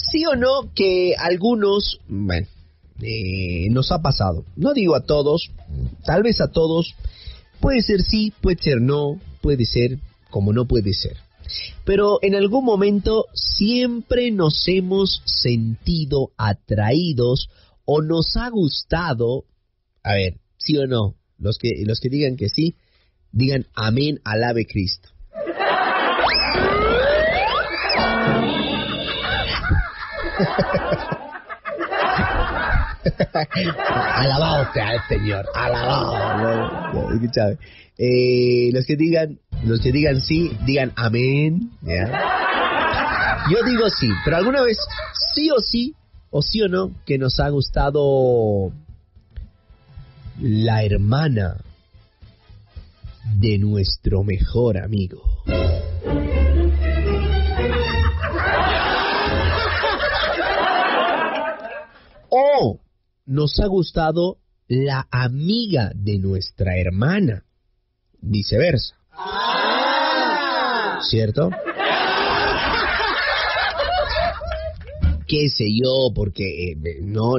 ¿Sí o no que algunos, bueno, nos ha pasado? No digo a todos, tal vez a todos. Puede ser sí, puede ser no, puede ser como no puede ser. Pero en algún momento siempre nos hemos sentido atraídos o nos ha gustado. A ver, ¿sí o no? Los que digan que sí, digan amén, alabe Cristo. Alabado sea el Señor, alabado. Escúchame. Los que digan sí, digan amén. ¿Ya? Yo digo sí, pero alguna vez sí o no, que nos ha gustado la hermana de nuestro mejor amigo. O nos ha gustado la amiga de nuestra hermana. Viceversa. ¿Cierto? Qué sé yo, porque no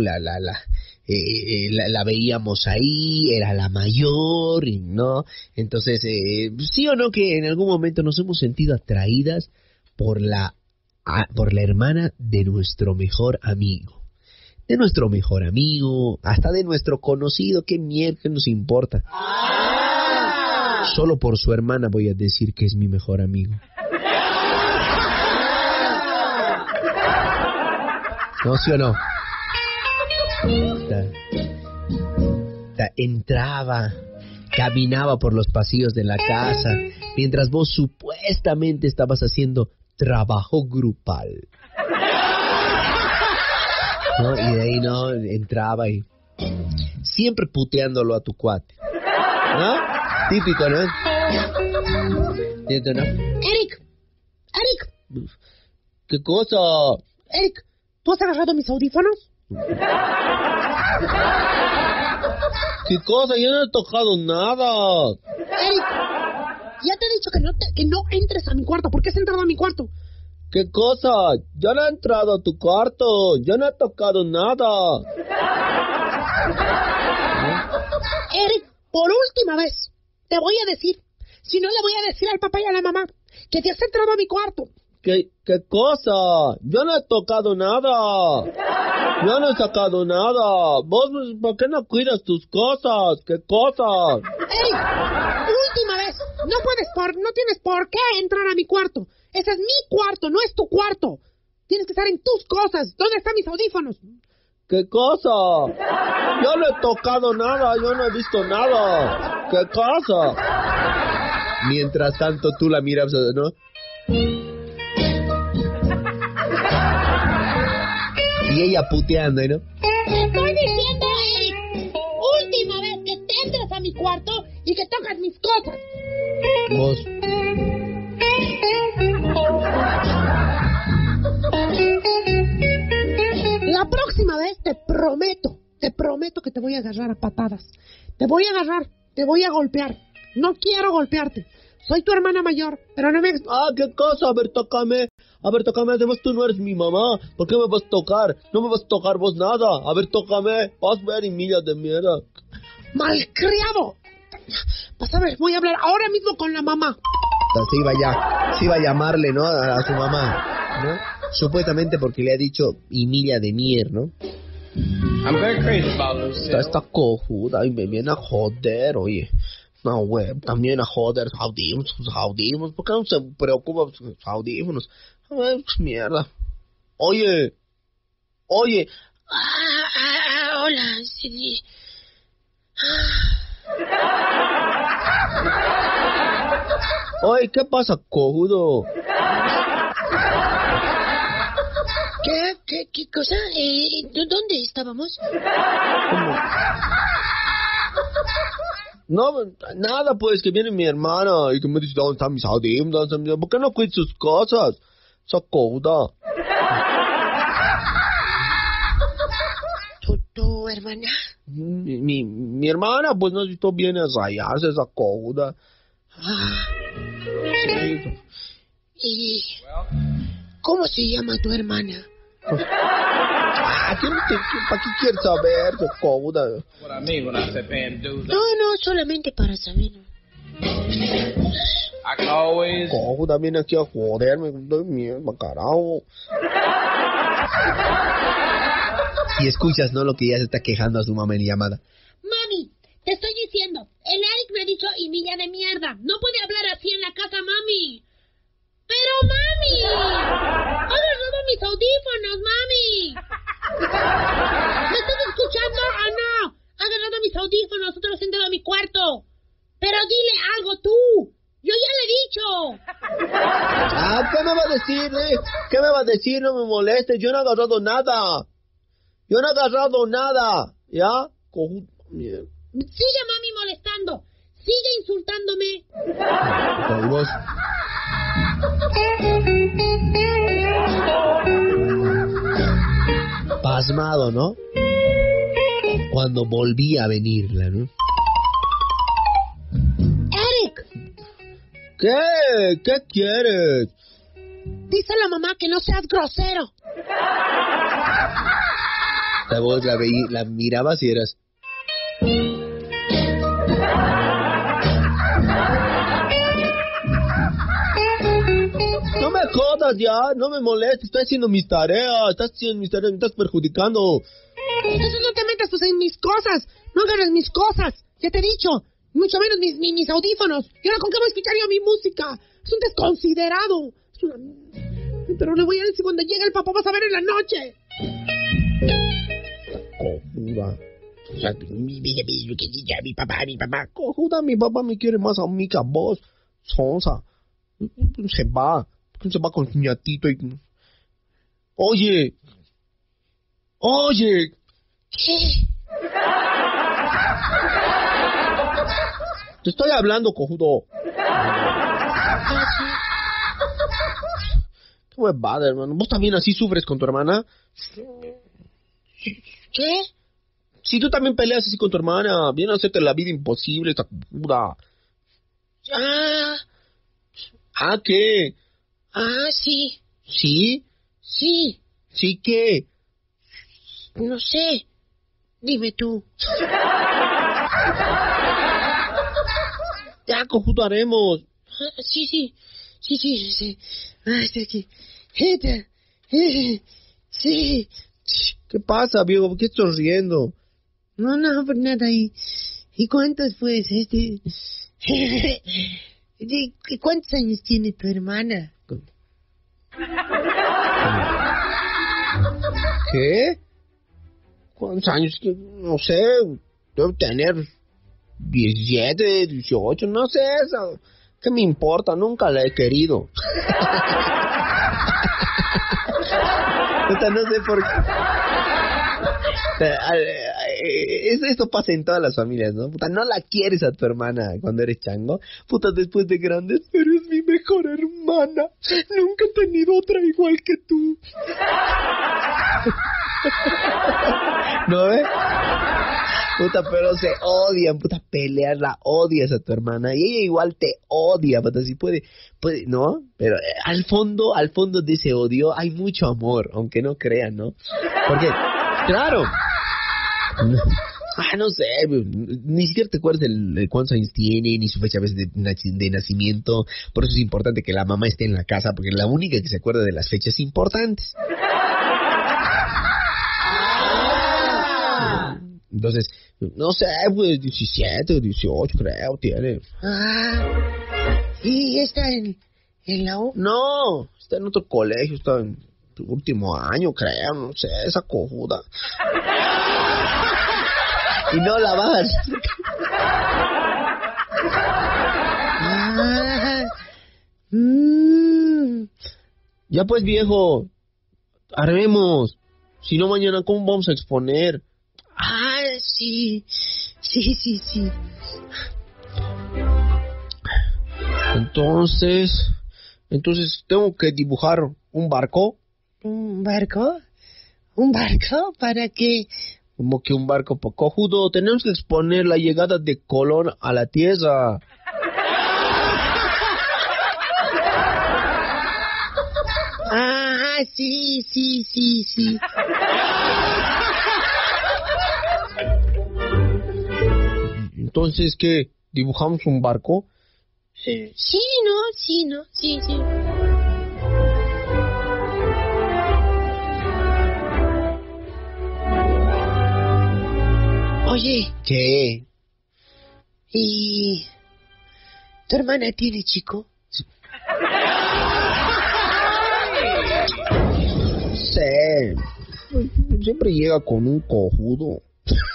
la veíamos ahí, era la mayor, y no. Entonces, sí o no que en algún momento nos hemos sentido atraídas por la hermana de nuestro mejor amigo. De nuestro mejor amigo, hasta de nuestro conocido, qué mierda nos importa. Solo por su hermana voy a decir que es mi mejor amigo. ¿No, sí o no? Entraba, caminaba por los pasillos de la casa, mientras vos supuestamente estabas haciendo trabajo grupal. ¿No? Y de ahí no entraba y siempre puteándolo a tu cuate, ¿no? Típico, ¿no? ¿Cierto, no? Eric, ¿Qué cosa? Eric, ¿tú has agarrado mis audífonos? ¿Qué cosa? Yo no he tocado nada. Eric, ya te he dicho que no entres a mi cuarto. ¿Por qué has entrado a mi cuarto? ¿Qué cosa? Yo no he entrado a tu cuarto. Yo no he tocado nada. Eric, por última vez, te voy a decir. Si no, le voy a decir al papá y a la mamá que te has entrado a mi cuarto. ¿Qué cosa? Yo no he tocado nada. Yo no he sacado nada. Vos, ¿por qué no cuidas tus cosas? ¿Qué cosas? ¡Ey! Última vez. No tienes por qué entrar a mi cuarto. Ese es mi cuarto, no es tu cuarto. Tienes que estar en tus cosas. ¿Dónde están mis audífonos? ¿Qué cosa? Yo no he tocado nada, yo no he visto nada. ¿Qué cosa? Mientras tanto tú la miras, ¿no? Y ella puteando, ¿no? Te estoy diciendo, Eric, última vez que te entres a mi cuarto y que tocas mis cosas. Vos. La próxima vez te prometo que te voy a agarrar a patadas. Te voy a agarrar, te voy a golpear. No quiero golpearte. Soy tu hermana mayor, pero no me... Ah, ¿qué cosa? A ver, tócame, además tú no eres mi mamá. ¿Por qué me vas a tocar? No me vas a tocar vos nada. A ver, tócame. Vas a ver, Emilia de mierda. ¡Malcriado! Vas a ver, voy a hablar ahora mismo con la mamá. Se iba a llamarle, ¿no? A su mamá, ¿no? Supuestamente porque le ha dicho Emilia de mier, ¿no? I'm very crazy about Lucille. Está cojuda y me viene a joder, oye. No, güey, también a joder, sus audífonos. ¿Por qué no se preocupa por sus audífonos? Ay, mierda. Oye. Hola, sí. Oye, ¿qué pasa, cojudo? ¿Qué cosa? ¿Dónde estábamos? ¿Cómo? No, nada, pues, que viene mi hermana y que me dice, ¿dónde están mis audífonos? ¿Por qué no cuidas sus cosas? Esa cojuda. ¿Tu hermana? Mi hermana, pues, no viene a rayarse esa cojuda. ¿Y cómo se llama tu hermana? ¿Para qué quieres saber, cojuda? What I mean when I said paying dues. No, solamente para saber. I can always. Cojuda, viene aquí a joderme, doy mierda, carajo. Si escuchas, ¿no? Lo que ya se está quejando a su mamá en llamada. Mami, te estoy diciendo, el Eric me ha dicho y niña de mierda. No puede hablar así en la casa, mami. Pero, mami, ha agarrado mis audífonos, mami. ¿Me estás escuchando o no? Ha agarrado mis audífonos, otro sentado a mi cuarto. Pero dile algo tú. Yo ya le he dicho. ¿Qué me va a decir, ¿Qué me va a decir? No me moleste. Yo no he agarrado nada. ¿Ya? Mierda. Sigue, mami, molestando. Sigue insultándome. Vos. Pasmado, ¿no? Cuando volví a venirla, ¿no? Eric, ¿Qué quieres? dice la mamá que no seas grosero. La voz la mirabas y eras... No me jodas ya, no me molestes, estoy haciendo mis tareas, me estás perjudicando. Entonces no te metas pues en mis cosas, no agarres mis cosas, ya te he dicho, mucho menos mis audífonos. ¿Y ahora con qué voy a escuchar yo mi música? Es un desconsiderado. Es una... Pero le voy a decir cuando llegue el papá, vas a ver en la noche. Cojuda. O sea, mi papá. Cojuda, mi papá me quiere más a mí que a vos. Sonsa. Se va con su ñatito y... Oye. ¿Qué? Te estoy hablando, cojudo. Qué huevada, hermano. ¿Vos también así sufres con tu hermana? ¿Qué? Si tú también peleas así con tu hermana, viene a hacerte la vida imposible, esta cojuda. ¿Qué? Sí. ¿Sí? Sí. ¿Sí qué? No sé. Dime tú. Ya, cojudo, haremos. Sí. Está aquí. Sí. ¿Qué pasa, viejo? ¿Por qué estás riendo? No, por nada. ¿Y cuántos pues? ¿Cuántos años tiene tu hermana? ¿Qué? ¿Cuántos años? No sé. Debe tener 17, 18, no sé eso. ¿Qué me importa? Nunca la he querido. No sé por qué. Esto pasa en todas las familias, ¿no? Puta, no la quieres a tu hermana cuando eres chango. Puta, después de grandes, eres mi mejor hermana. Nunca he tenido otra igual que tú. ¿No ves? Puta, pero se odian, puta, pelear, la odias a tu hermana y ella igual te odia, puta, si puede, ¿no? Pero al fondo de ese odio hay mucho amor, aunque no crean, ¿no? Porque, claro, no sé, ni siquiera te acuerdas de cuántos años tiene, ni su fecha de nacimiento, por eso es importante que la mamá esté en la casa, porque es la única que se acuerda de las fechas importantes. Entonces, no sé, pues 17 o 18 creo tiene. ¿Y está en la U? No, está en otro colegio, está en tu último año creo, no sé, esa cojuda. Y no la vas. Ya pues, viejo, armemos. Si no, mañana, ¿cómo vamos a exponer? Sí. Entonces tengo que dibujar un barco. ¿Un barco? ¿Un barco? ¿Para qué? Como que un barco cojudo. Tenemos que exponer la llegada de Colón a la Tierra. sí. Entonces, ¿qué? ¿Dibujamos un barco? Sí. Oye, ¿Qué? ¿y tu hermana tiene chico? Sí. Siempre llega con un cojudo.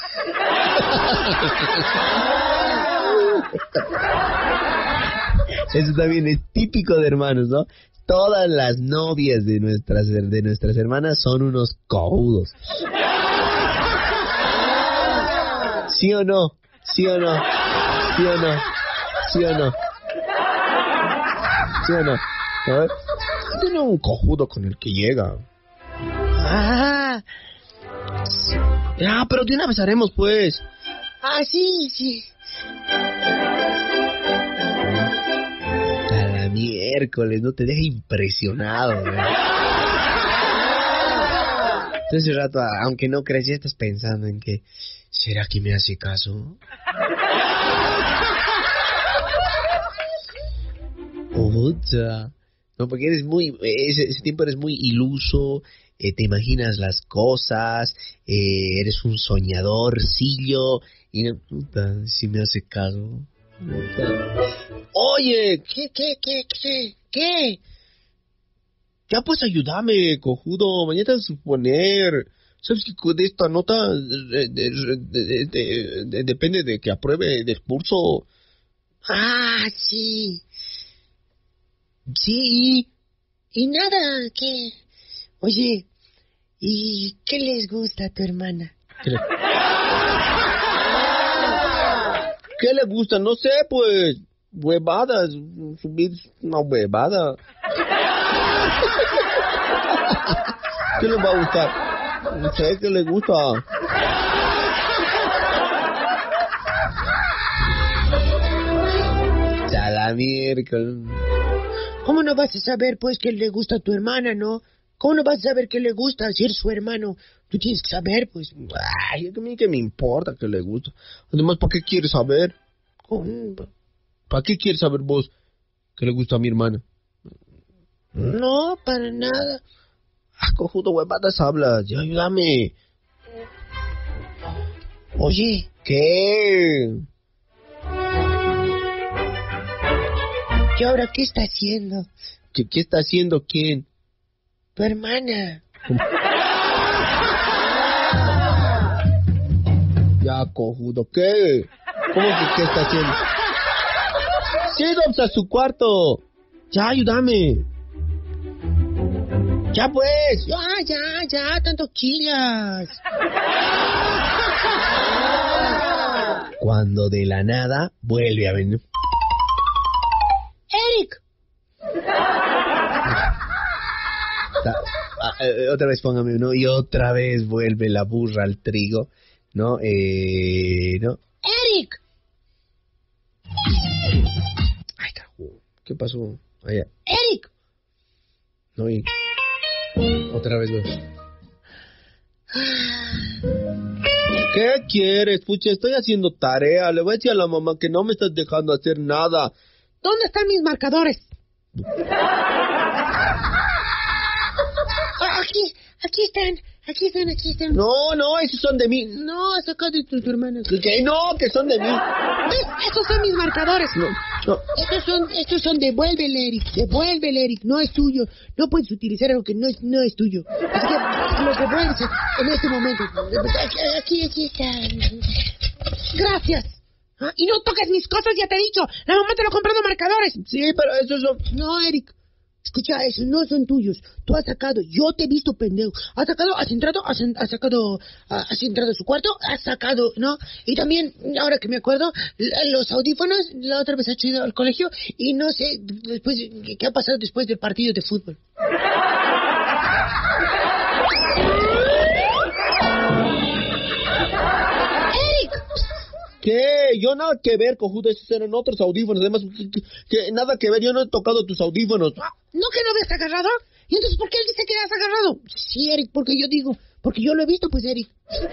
Eso también es típico de hermanos, ¿no? Todas las novias de nuestras hermanas son unos cojudos. ¿Sí o no? ¿Sí o no? ¿Sí o no? ¿Sí o no? ¿Sí o no? A ver, tiene un cojudo con el que llega. Ah, Pero de una vez haremos, pues. sí. A la miércoles, no te deja impresionado, güey. Entonces, rato, aunque no crees, ya estás pensando en que, ¿será que me hace caso? Puta. No, porque eres ese tiempo eres muy iluso, te imaginas las cosas, eres un soñadorcillo, y no, puta, si me hace caso. Puta. Oye, ¿Qué? ya pues ayúdame, cojudo, mañana te vas a suponer. ¿Sabes que de esta nota depende de que apruebe el curso? Sí. Sí. Y nada, ¿qué? Oye, ¿y qué les gusta a tu hermana? ¿Qué le gusta? No sé, pues, huevadas, subir una huevada. ¿Qué le va a gustar? No sé qué le gusta. Ya la miércoles. ¿Cómo no vas a saber, pues, qué le gusta a tu hermana, no? ¿Cómo no vas a saber qué le gusta si eres su hermano? Tú tienes que saber, pues. Ay, a mí que me importa qué le gusta. Además, ¿para qué quieres saber? ¿Para qué quieres saber vos qué le gusta a mi hermana? No, para nada. Cojudo, huevadas hablas. Ya, ayúdame. Oye, ¿Qué? ¿y ahora qué está haciendo ¿Qué está haciendo quién? tu hermana? Ya, cojudo, ¿qué? ¿Cómo que qué está haciendo? Sí, vamos a su cuarto. Ya, ayúdame. Ya, pues. Ya, tanto chillas. Cuando de la nada vuelve a venir. Eric. Otra vez póngame uno y otra vez vuelve la burra al trigo, ¿no? ¿No? Eric. Ay, carajo, ¿qué pasó? Allá. Eric. No, y... Otra vez, güey. ¿Qué quieres? Pucha, estoy haciendo tarea. Le voy a decir a la mamá que no me estás dejando hacer nada. ¿Dónde están mis marcadores? Aquí están. No, esos son de mí. No, saca de tus hermanos. ¿Qué? No, que son de mí. ¿Ves? Esos son mis marcadores. No. Estos son, devuélvele, Eric, no es tuyo. No puedes utilizar algo que no es tuyo. Así que lo devuelves en este momento. Aquí están. Gracias. Y no toques mis cosas, ya te he dicho. La mamá te lo ha comprado marcadores. Sí, pero esos son... No, Eric. Escucha, esos no son tuyos. Tú has sacado, yo te he visto pendejo. Has entrado a su cuarto, has sacado, ¿no? Y también, ahora que me acuerdo, los audífonos, la otra vez has ido al colegio y no sé, después, ¿qué ha pasado después del partido de fútbol? ¿Qué? Yo nada que ver, cojudo, esos eran otros audífonos. Además, que nada que ver, yo no he tocado tus audífonos. ¿No que no habías agarrado? ¿Y entonces por qué él dice que has agarrado? Sí, Eric, porque yo lo he visto, pues, Eric.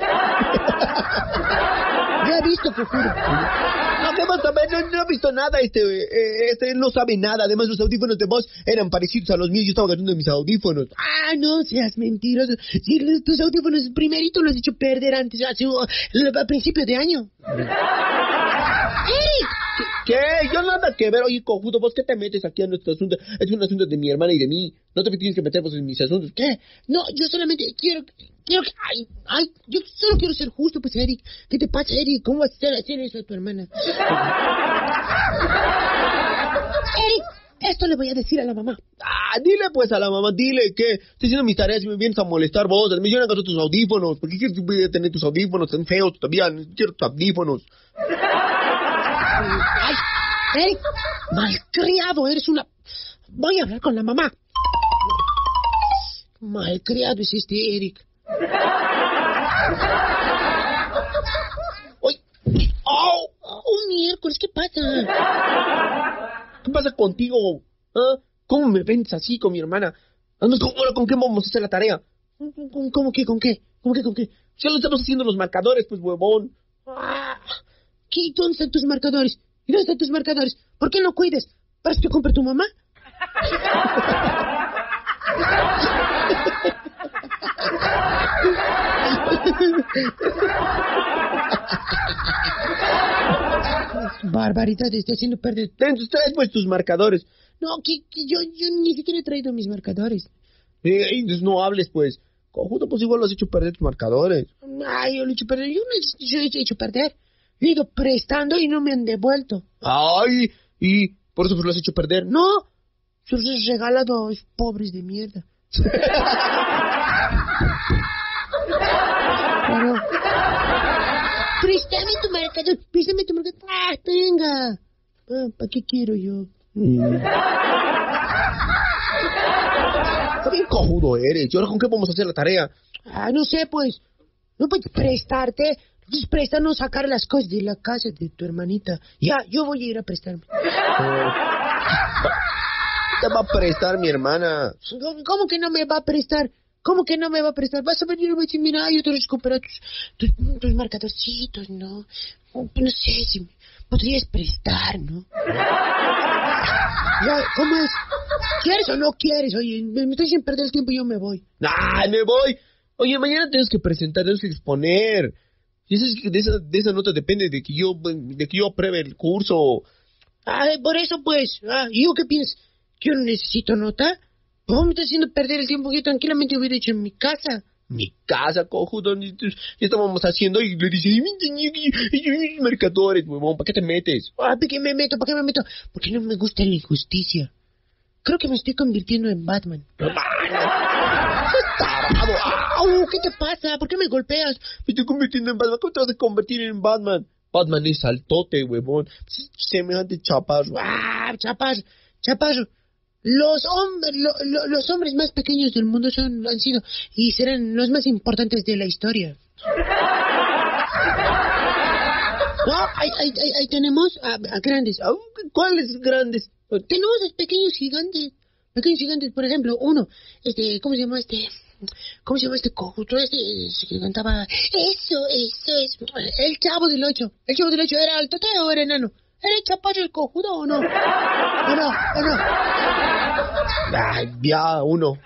Yo he visto, pues, juro. No, ¿qué vas a ver? No he visto nada, este no sabe nada. Además, los audífonos de vos eran parecidos a los míos. Yo estaba agarrando mis audífonos. Ah, no seas mentiroso. Si tus audífonos primerito los has hecho perder antes, a principios de año. ¡Eric! ¿Qué? Yo nada que ver. Oye, cojudo, ¿vos qué te metes aquí en nuestro asunto? Es un asunto de mi hermana y de mí. No te tienes que meter vos en mis asuntos. ¿Qué? No, yo solamente quiero que... yo solo quiero ser justo, pues, Eric. ¿Qué te pasa, Eric? ¿Cómo vas a hacer eso a tu hermana? Eric, esto le voy a decir a la mamá. Ah, dile pues a la mamá, dile que estoy haciendo mis tareas y me vienes a molestar vos. Me llevan a gastar tus audífonos. ¿Por qué quieres tener tus audífonos tan feos todavía? No quiero tus audífonos. Ay, Eric, malcriado, eres una... Voy a hablar con la mamá. Malcriado es este Eric. ¡Ay! ¡Oh! Oh, miércoles, ¿qué pasa? ¿Qué pasa contigo? ¿Ah? ¿Cómo me ves así con mi hermana? Ahora, ¿con qué vamos a hacer la tarea? ¿Cómo que con qué? Ya lo estamos haciendo los marcadores, pues, huevón. ¿Qué? ¿Dónde están tus marcadores? ¿Y dónde están tus marcadores? ¿Por qué no cuides? ¿Para que compre tu mamá? Barbaridad, te está haciendo perder. Entonces traes pues tus marcadores. No, que yo ni siquiera he traído mis marcadores. Entonces no hables, pues. Conjunto, pues igual lo has hecho perder tus marcadores. Ay, yo lo he hecho perder. Yo he hecho perder. He ido prestando y no me han devuelto. Ay, y por eso pues lo has hecho perder. No, se los he regalado a los pobres de mierda. Pero... Préstame tu marcador. Ah, venga. ¿Para qué quiero yo? ¿Qué cojudo eres? ¿Y ahora con qué vamos a hacer la tarea? No sé, pues. No puedes prestarte. Entonces préstanos sacar las cosas de la casa de tu hermanita. Ya, yo voy a ir a prestarme. ¿Te va a prestar mi hermana? ¿Cómo que no me va a prestar? Vas a venir y me decir, mira, yo te recupero tus marcadorcitos, ¿no? No sé si me podrías prestar, ¿no? Ya, ¿cómo es? ¿Quieres o no quieres? Oye, me estoy sin perder el tiempo y yo me voy. ¡Ay, me voy! Oye, mañana tienes que presentar, tienes que exponer. Y de esa nota depende de que yo apruebe el curso. Por eso, pues. ¿Y yo qué piensas? ¿Que yo no necesito nota? ¿Cómo me estás haciendo perder el tiempo que yo tranquilamente hubiera hecho en mi casa? Mi casa, cojudo, ya estábamos haciendo y le dice, mis marcadores, huevón, ¿para qué te metes? ¿Para qué me meto? Porque no me gusta la injusticia. Creo que me estoy convirtiendo en Batman. ¡Tarado! ¿Qué te pasa? ¿Por qué me golpeas? Me estoy convirtiendo en Batman. ¿Cómo te vas a convertir en Batman? Batman es altote, huevón. Semejante chaparro. Chaparro. Los hombres más pequeños del mundo han sido y serán los más importantes de la historia. Ahí tenemos a grandes. ¿Cuáles grandes? Tenemos a pequeños gigantes. Por ejemplo, uno, ¿cómo se llama este cojudo que cantaba? Eso es el Chavo del Ocho. ¿El Chavo del Ocho era altote o era enano? ¿Era el chaparro el cojudo o no? ¿O no? Ay, ya, uno.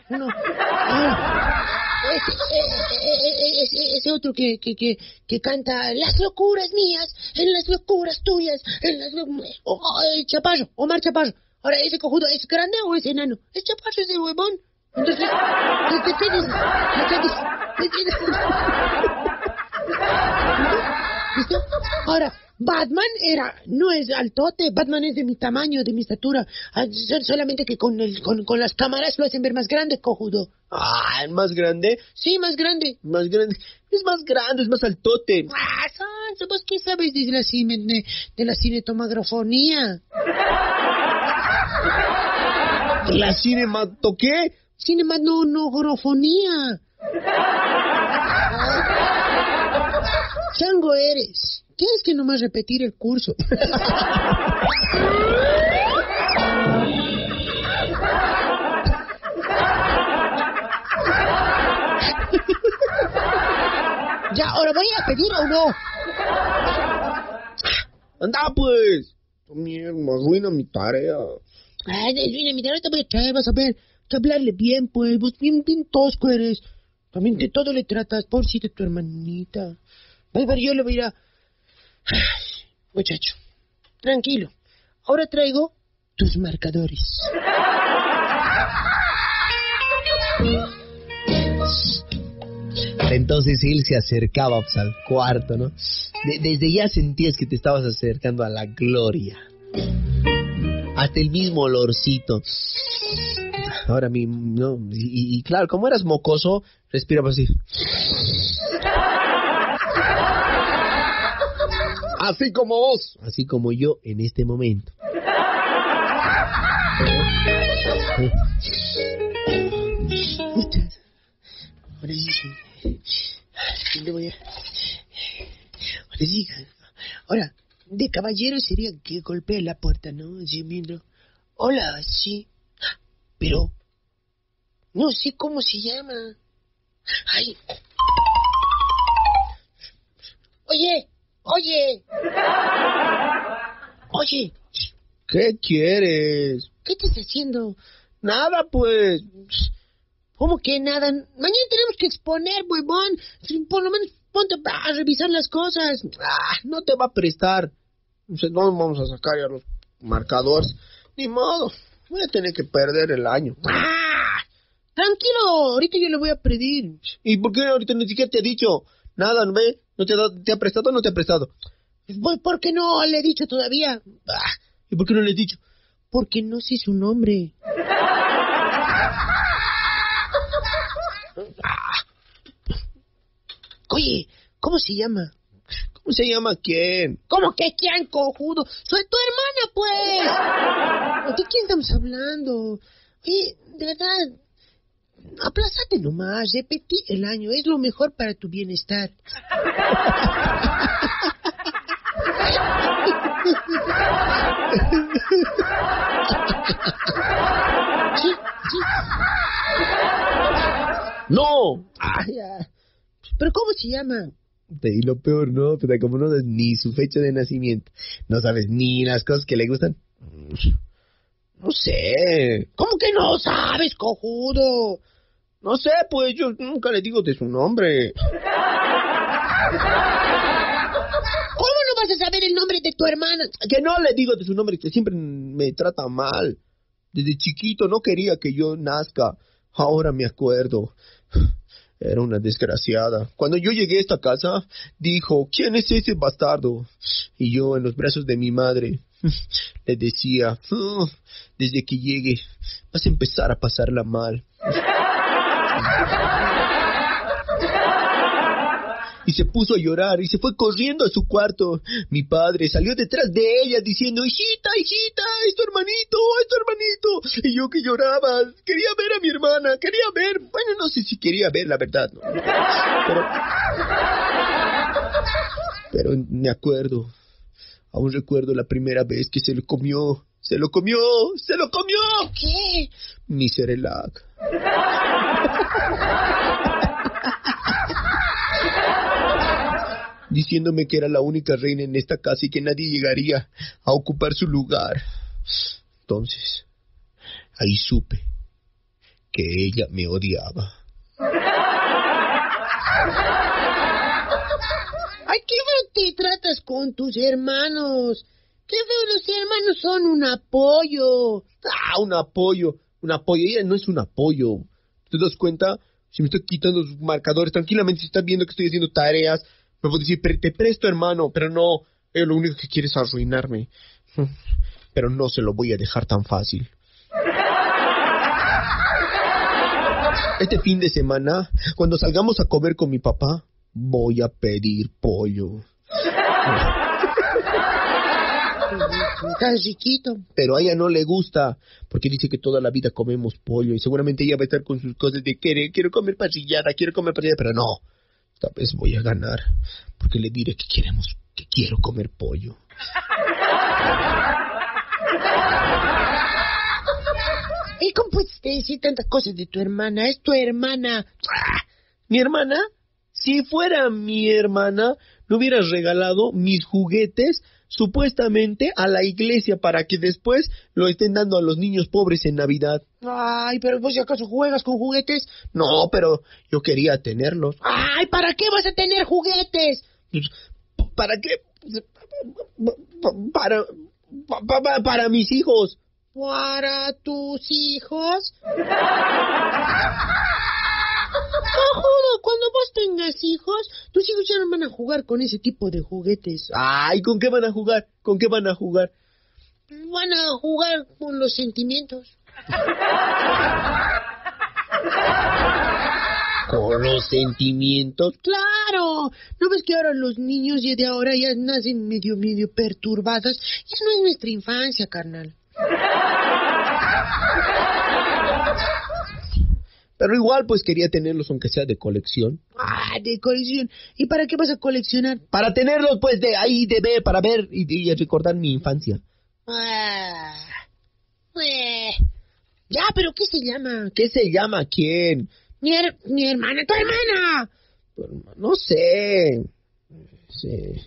Ese otro que canta las locuras mías, en las locuras tuyas, en las Chaparro, Omar Chaparro. Ahora, ¿ese cojudo es grande o es enano? Es chaparro, ese huevón. Entonces, ¿qué dices? ¿Listo? Ahora, Batman no es altote, Batman es de mi tamaño, de mi estatura. Solamente que con las cámaras lo hacen ver más grande, cojudo. ¿Más grande? Sí, más grande. Es más grande, es más altote. Sonso, ¿vos qué sabes de la cinematografonía? ¿La cinemato qué? Cinematografonía. Chango eres. Tienes que nomás repetir el curso. Ya, ¿ahora voy a pedir o no? Anda, pues. Mierda, arruina mi tarea. Ay, mira, ahorita voy a traer, vas a ver. Que hablarle bien, pues. Vos bien tosco eres. También de todo le tratas. Pobrecita tu hermanita. Vas a ver, yo le voy a ir a... Ay, muchacho, tranquilo. Ahora traigo tus marcadores. Entonces él se acercaba pues, al cuarto, ¿no? Desde ya sentías que te estabas acercando a la gloria. Hasta el mismo olorcito. Ahora mismo, ¿no? Y claro, como eras mocoso, respiraba así. Así como vos. Así como yo en este momento. Ahora sí, le voy a... Ahora sí, ahora, de caballero sería que golpee la puerta, ¿no? Así viendo, hola, sí, pero no sé cómo se llama. Ay. Oye. ¿Qué quieres? ¿Qué te estás haciendo? Nada, pues. ¿Cómo que nada? Mañana tenemos que exponer, huevón. Por lo menos ponte a revisar las cosas. No te va a prestar. No vamos a sacar ya los marcadores. Ni modo. Voy a tener que perder el año. Tranquilo, ahorita yo le voy a pedir. ¿Y por qué ahorita ni siquiera te he dicho nada, no ve? ¿No te ha prestado o no te ha prestado? ¿Por qué no le he dicho todavía? ¿Y por qué no le he dicho? Porque no sé su nombre. Oye, ¿cómo se llama? ¿Cómo se llama quién? ¿Cómo que quién, cojudo? Soy tu hermana, pues. ¿De quién estamos hablando? Oye, de verdad, aplázate nomás, repetí el año, es lo mejor para tu bienestar. Sí. ¡No! ¿Pero cómo se llama? Y lo peor, ¿no? Pero como no sabes ni su fecha de nacimiento, no sabes ni las cosas que le gustan. No sé. ¿Cómo que no sabes, cojudo? No sé, pues yo nunca le digo de su nombre. ¿Cómo no vas a saber el nombre de tu hermana? Que no le digo de su nombre, que siempre me trata mal. Desde chiquito no quería que yo nazca. Ahora me acuerdo. Era una desgraciada. Cuando yo llegué a esta casa, dijo, ¿quién es ese bastardo? Y yo, en los brazos de mi madre, le decía, desde que llegue, vas a empezar a pasarla mal. Y se puso a llorar y se fue corriendo a su cuarto. Mi padre salió detrás de ella diciendo, hijita, es tu hermanito. Y yo que lloraba, quería ver a mi hermana, bueno, no sé si quería ver, la verdad, ¿no? Pero me acuerdo, aún recuerdo la primera vez que se lo comió. ¿Qué? Mi Cerelac. Diciéndome que era la única reina en esta casa y que nadie llegaría a ocupar su lugar. Entonces, ahí supe que ella me odiaba. Ay, qué feo te tratas con tus hermanos. Qué feo, los hermanos son un apoyo. Un apoyo. Ella no es un apoyo. ¿Te das cuenta? Si me estoy quitando los marcadores, tranquilamente, si estás viendo que estoy haciendo tareas, me puedo decir, te presto, hermano, pero no, lo único que quiere es arruinarme. Pero no se lo voy a dejar tan fácil. Este fin de semana, cuando salgamos a comer con mi papá, voy a pedir pollo. Tan chiquito. Pero a ella no le gusta, porque dice que toda la vida comemos pollo, y seguramente ella va a estar con sus cosas de quiero comer parrillada, pero no. Esta vez voy a ganar, porque le diré que quiero comer pollo. ¿Y cómo puedes decir tantas cosas de tu hermana? Es tu hermana. ¿Mi hermana? Si fuera mi hermana, le hubieras regalado mis juguetes supuestamente a la iglesia para que después lo estén dando a los niños pobres en Navidad. Ay, pero ¿vos si acaso juegas con juguetes? No, pero yo quería tenerlos. Ay, ¿para qué vas a tener juguetes? ¿Para qué? Para mis hijos. ¿Para tus hijos? Cojudo, cuando vos tengas hijos, tus hijos ya no van a jugar con ese tipo de juguetes. Ay, ¿con qué van a jugar? ¿Con qué van a jugar? Van a jugar con los sentimientos. ¿Con los sentimientos? Claro, ¿no ves que ahora los niños de ahora ya nacen medio perturbados? Ya no es nuestra infancia, carnal. Pero igual, pues quería tenerlos aunque sea de colección. Ah, de colección. ¿Y para qué vas a coleccionar? Para tenerlos, pues, de ahí, de ver, para ver y recordar mi infancia. Ya, pero ¿qué se llama? ¿Qué se llama quién? Mi hermana, tu hermana. No sé. Sí.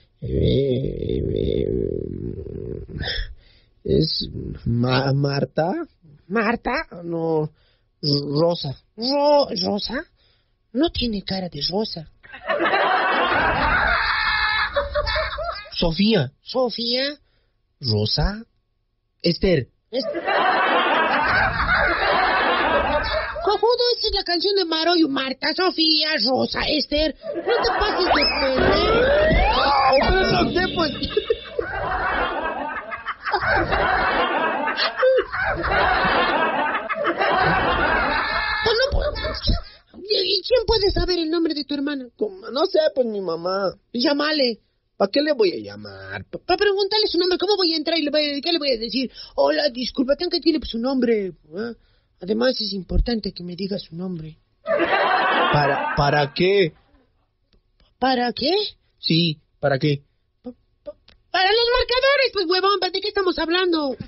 ¿Es Marta? ¿Marta? No, Rosa. ¿Rosa? No tiene cara de rosa. Sofía. ¿Sofía? Rosa. Esther. Cojudo, esa es la canción de Maroyo. Marta, Sofía, Rosa, Esther. No te pases de pendejo. Pero no sé, pues. ¿Y quién puede saber el nombre de tu hermana? No sé, pues mi mamá. Llámale. ¿Para qué le voy a llamar? Para preguntarle su nombre. ¿Cómo voy a entrar y qué le voy a decir? Hola, disculpa, tengo que tiene su nombre. Además es importante que me diga su nombre. ¿Para qué? ¿Para qué? Sí, ¿para qué? Para los marcadores, pues huevón, ¿de qué estamos hablando?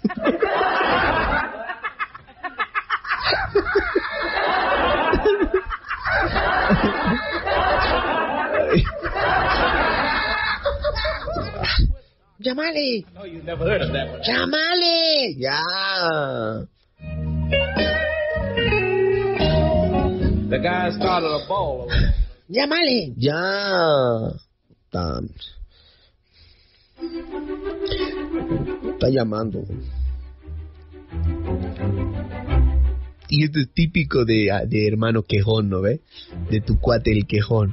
Llámale. No, you've never heard of that one. Llámale. Ya. The guy started a ball. Llámale. Ya. Está llamando. Y esto es típico de hermano quejón, ¿no ve? De tu cuate el quejón.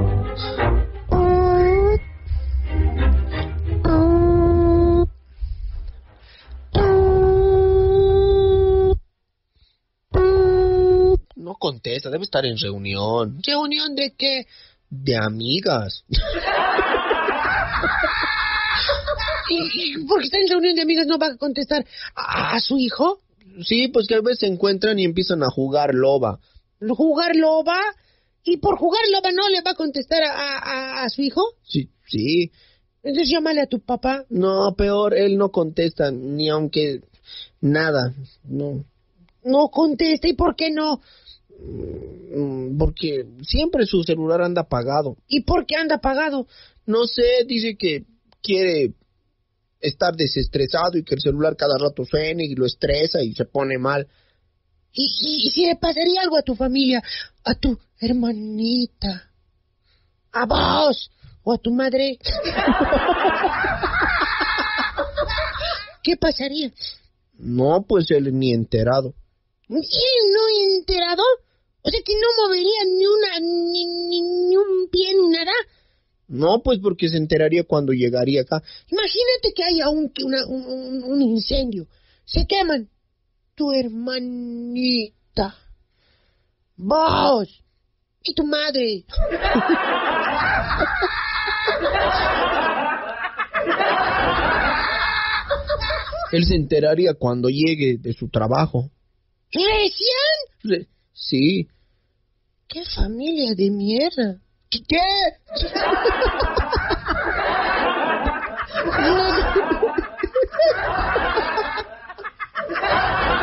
No contesta, debe estar en reunión. ¿Reunión de qué? De amigas. ¿Y porque está en reunión de amigas no va a contestar a su hijo? Sí, pues que a veces se encuentran y empiezan a jugar loba. ¿Jugar loba? ¿Y por jugar loba no le va a contestar a su hijo? Sí, sí. Entonces llámale a tu papá. No, peor, él no contesta, ni aunque nada, no. No contesta, ¿y por qué no? Porque siempre su celular anda apagado. ¿Y por qué anda apagado? No sé, dice que quiere estar desestresado y que el celular cada rato suene y lo estresa y se pone mal. ¿Y si le pasaría algo a tu familia, a tu hermanita, a vos o a tu madre? ¿Qué pasaría? No, pues él ni enterado. ¿Y no enterado? O sea que no movería ni un pie ni nada. No, pues porque se enteraría cuando llegaría acá. Imagínate que haya un incendio. Se queman. Tu hermanita. Vos. Y tu madre. Él se enteraría cuando llegue de su trabajo. ¿Recién? Sí. ¡Qué familia de mierda! ¿Qué?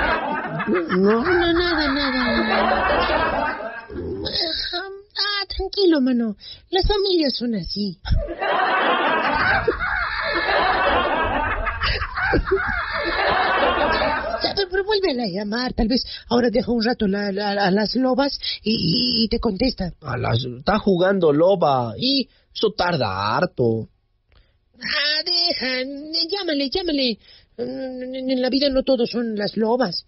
No, nada. tranquilo, mano. Las familias son así. Pero vuélvela a llamar, tal vez ahora deja un rato a las lobas y te contesta. Está jugando loba y eso tarda harto. Deja, llámale. En la vida no todos son las lobas.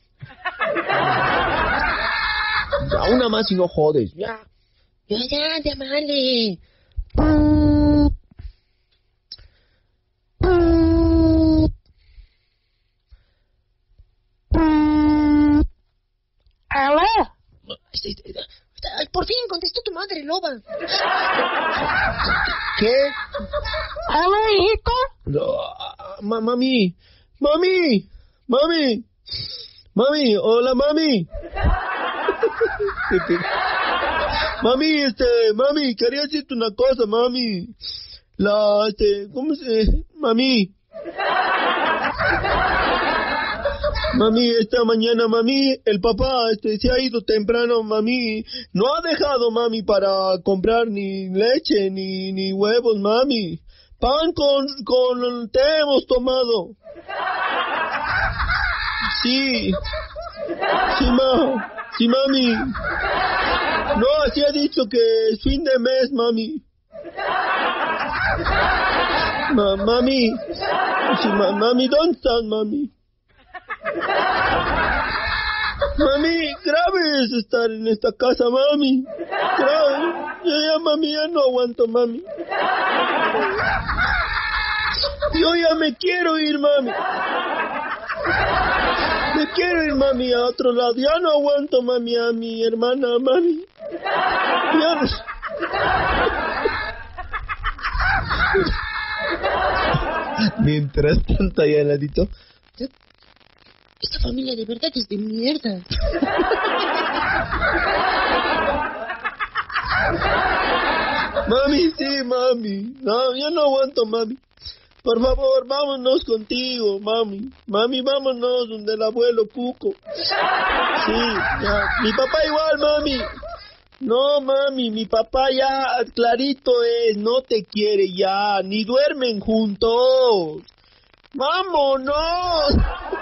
Ya, una más y no jodes. Ya, llámale. ¿Aló? Por fin contestó tu madre, loba. ¿Qué? ¿Aló, hijito? No, mami, hola, mami. Mami, quería decirte una cosa, mami. Mami, esta mañana, mami, el papá, se ha ido temprano, mami. No ha dejado, mami, para comprar ni leche, ni huevos, mami. Pan con té hemos tomado. Sí, mami. No, así ha dicho que es fin de mes, mami. Mami. Sí, mami, ¿dónde estás, mami? Mami, grave es estar en esta casa, mami. Grave. Mami, ya no aguanto, mami. Yo ya me quiero ir, mami. Me quiero ir, mami, a otro lado. Ya no aguanto, mami, a mi hermana, mami. Ya no... Mientras tanto, ahí al ladito. Esta familia de verdad es de mierda. Mami, sí, mami. No, yo no aguanto, mami. Por favor, vámonos contigo, mami. Mami, vámonos donde el abuelo Cuco. Sí, ya. Mi papá igual, mami. No, mami, mi papá ya clarito es, no te quiere ya, ni duermen juntos. ¡Vámonos!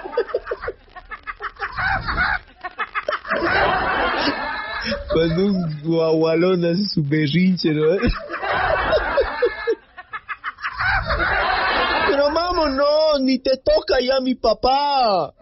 Cuando un guagualón hace su berrinche, ¿no? Pero vámonos, ni te toca ya mi papá.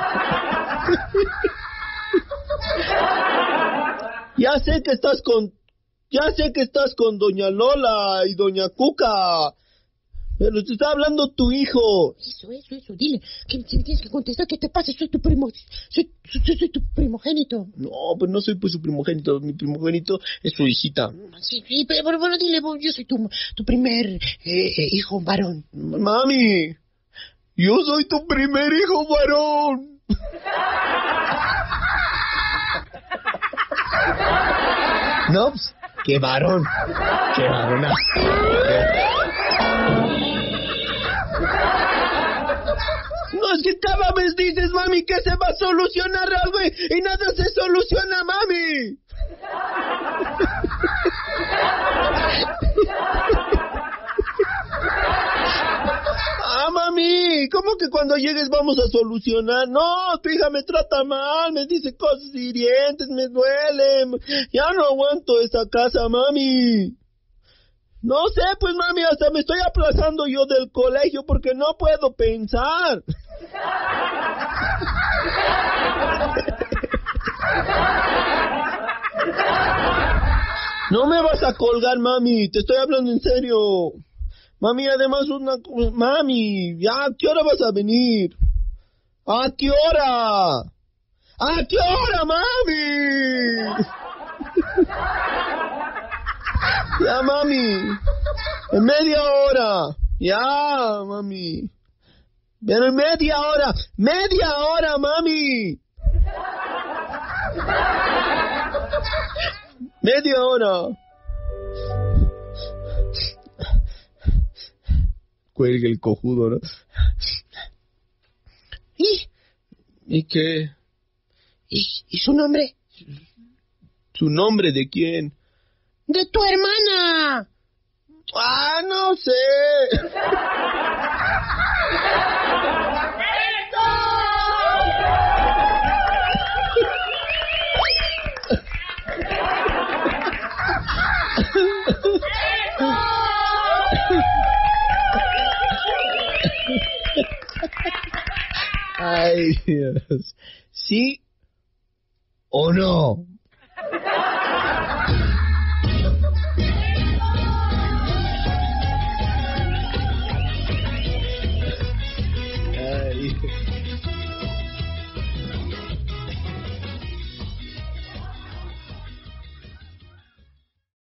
Ya sé que estás con doña Lola y doña Cuca. Pero te está hablando tu hijo. Eso, dile, que si me tienes que contestar, ¿qué te pasa? Soy tu tu primogénito. No, pues no soy pues su primogénito, mi primogénito es su hijita. Sí, pero bueno, dile, yo soy tu primer hijo varón. Mami, yo soy tu primer hijo varón. No, pues, qué varón, qué varona. No, es que cada vez dices, mami, que se va a solucionar algo y nada se soluciona, mami. Mami, ¿cómo que cuando llegues vamos a solucionar? No, tu hija me trata mal, me dice cosas hirientes, me duele. Ya no aguanto esta casa, mami. No sé, pues mami, hasta me estoy aplazando yo del colegio porque no puedo pensar. No me vas a colgar, mami, te estoy hablando en serio. Mami, además mami, ¿ya a qué hora vas a venir? ¿A qué hora? ¿A qué hora, mami? Ya, mami. En media hora. Ya, mami. Pero en media hora. ¡Media hora, mami! Media hora. Cuelga el cojudo, ¿no? ¿Y qué? ¿Y su nombre? ¿Su nombre de quién? De tu hermana. Ah, no sé. Ay, Dios. ¿Sí o no?